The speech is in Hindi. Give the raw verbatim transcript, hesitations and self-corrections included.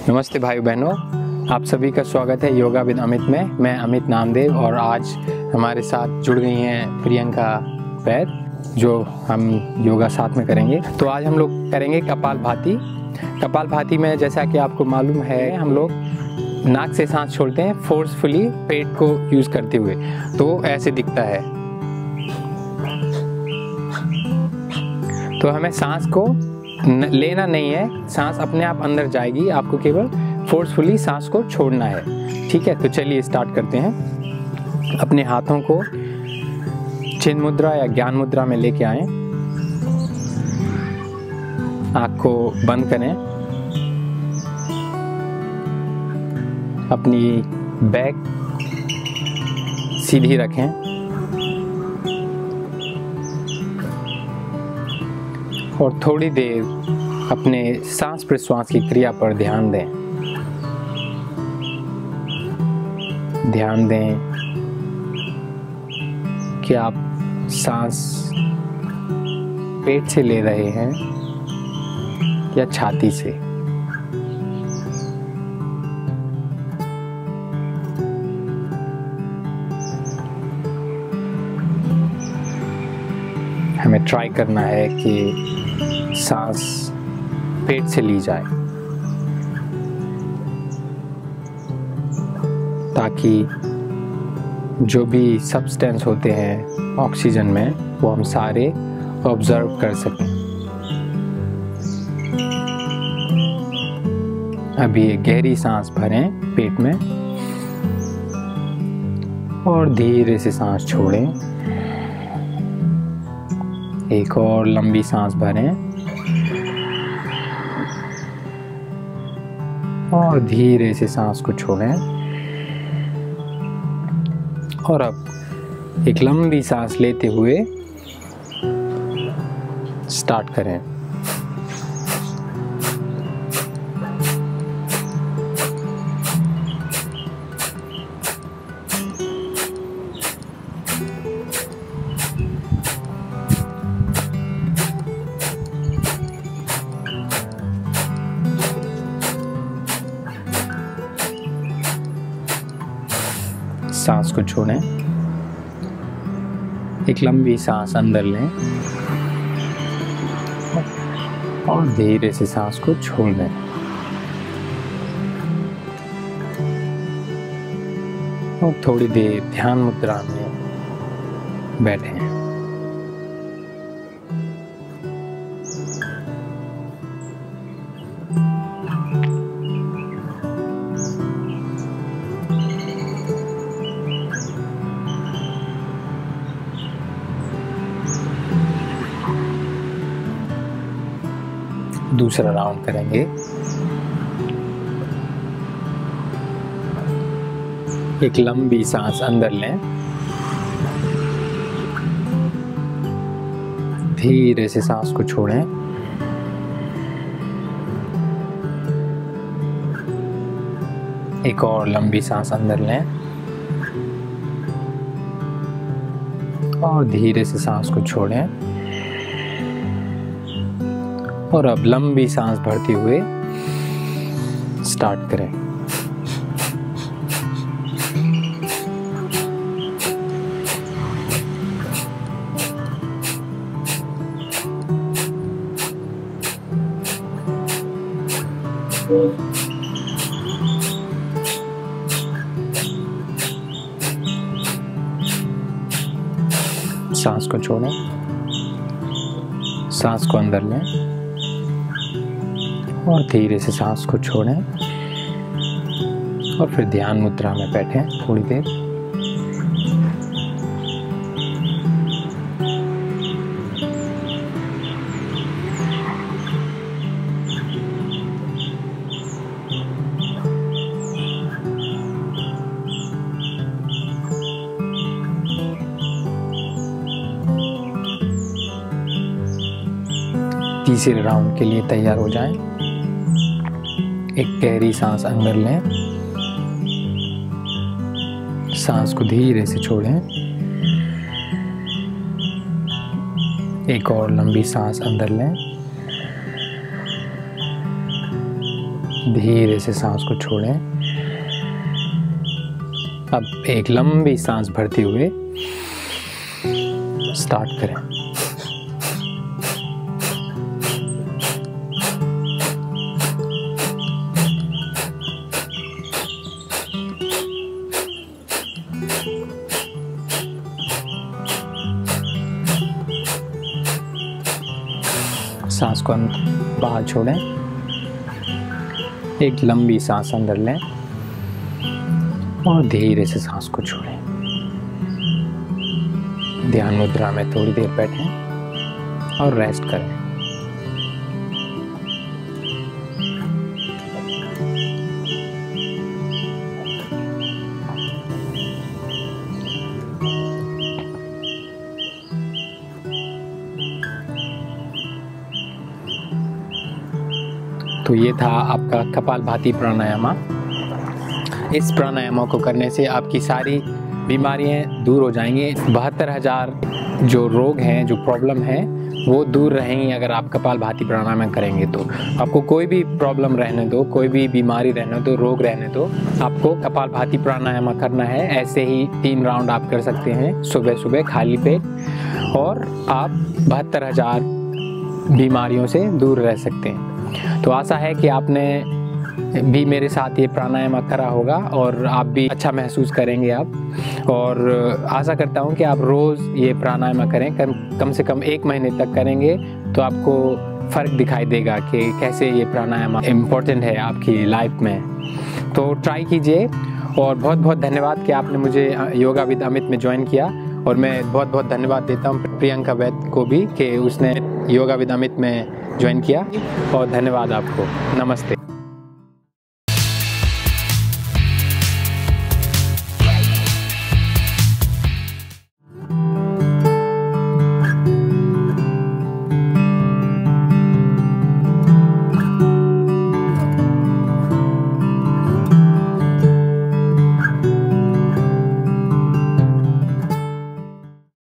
नमस्ते भाई बहनों, आप सभी का स्वागत है योगा विद अमित में। मैं अमित नामदेव और आज हमारे साथ जुड़ गई हैं प्रियंका वैद, जो हम योगा साथ में करेंगे। तो आज हम लोग करेंगे कपालभाति। कपालभाति में जैसा कि आपको मालूम है, हम लोग नाक से सांस छोड़ते हैं फोर्सफुली पेट को यूज़ करते हुए। तो ऐसे दिखता है। तो हमें सांस को लेना नहीं है, सांस अपने आप अंदर जाएगी, आपको केवल फोर्सफुली सांस को छोड़ना है। ठीक है, तो चलिए स्टार्ट करते हैं। अपने हाथों को चिन्ह मुद्रा या ज्ञान मुद्रा में लेके आएं। आँख को बंद करें। अपनी बैक सीधी रखें और थोड़ी देर अपने सांस प्रश्वास की क्रिया पर ध्यान दें। ध्यान दें कि आप सांस पेट से ले रहे हैं या छाती से। हमें ट्राई करना है कि सांस पेट से ली जाए, ताकि जो भी सब्सटेंस होते हैं ऑक्सीजन में, वो हम सारे ऑब्जर्व कर सकें। अभी एक गहरी सांस भरें पेट में और धीरे से सांस छोड़ें। एक और लंबी सांस भरें और धीरे से सांस को छोड़ें। और अब एक लंबी सांस लेते हुए स्टार्ट करें। सांस को छोड़ें। एक लंबी सांस अंदर लें और धीरे से सांस को छोड़ दें। और थोड़ी देर ध्यान मुद्रा में बैठें। दूसरा राउंड करेंगे। एक लंबी सांस अंदर लें, धीरे से सांस को छोड़ें। एक और लंबी सांस अंदर लें और धीरे से सांस को छोड़ें। और अब लंबी सांस भरते हुए स्टार्ट करें। सांस को छोड़ें, सांस को अंदर लें और धीरे से सांस को छोड़ें। और फिर ध्यान मुद्रा में बैठें थोड़ी देर। तीसरे राउंड के लिए तैयार हो जाएं। एक गहरी सांस अंदर लें, सांस को धीरे से छोड़ें। एक और लंबी सांस अंदर लें धीरे से सांस को छोड़ें। अब एक लंबी सांस भरते हुए स्टार्ट करें। सांस को बाहर छोड़ें। एक लंबी सांस अंदर लें और धीरे से सांस को छोड़ें। ध्यान मुद्रा में थोड़ी देर बैठें और रेस्ट करें। तो ये था आपका कपालभाति प्राणायाम। इस प्राणायामों को करने से आपकी सारी बीमारियां दूर हो जाएंगी। बहत्तर हज़ार जो रोग हैं, जो प्रॉब्लम है, वो दूर रहेंगी अगर आप कपालभाति प्राणायाम करेंगे तो। आपको कोई भी प्रॉब्लम रहने दो, कोई भी बीमारी रहने दो, रोग रहने दो, आपको कपालभाति प्राणायाम करना है। ऐसे ही तीन राउंड आप कर सकते हैं सुबह सुबह खाली पेट, और आप बहत्तर हज़ार बीमारियों से दूर रह सकते हैं। तो आशा है कि आपने भी मेरे साथ ये प्राणायाम करा होगा और आप भी अच्छा महसूस करेंगे आप। और आशा करता हूँ कि आप रोज़ ये प्राणायाम करें, कम कम से कम एक महीने तक करेंगे तो आपको फ़र्क दिखाई देगा कि कैसे ये प्राणायाम इम्पोर्टेंट है आपकी लाइफ में। तो ट्राई कीजिए। और बहुत बहुत धन्यवाद कि आपने मुझे योगा विद अमित में ज्वाइन किया। और मैं बहुत बहुत धन्यवाद देता हूँ प्रियंका वैद्य को भी कि उसने योगा विद अमित में ज्वाइन किया। और धन्यवाद आपको। नमस्ते।